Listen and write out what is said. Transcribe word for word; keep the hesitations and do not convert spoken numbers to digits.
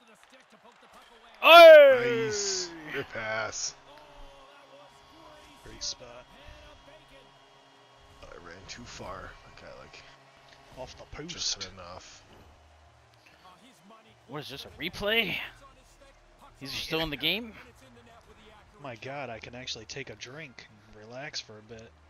Oh! Nice. Good pass. Great spot. I ran too far. I got like Off the post. just enough. What is this, a replay? He's still in the game? My God, I can actually take a drink and relax for a bit.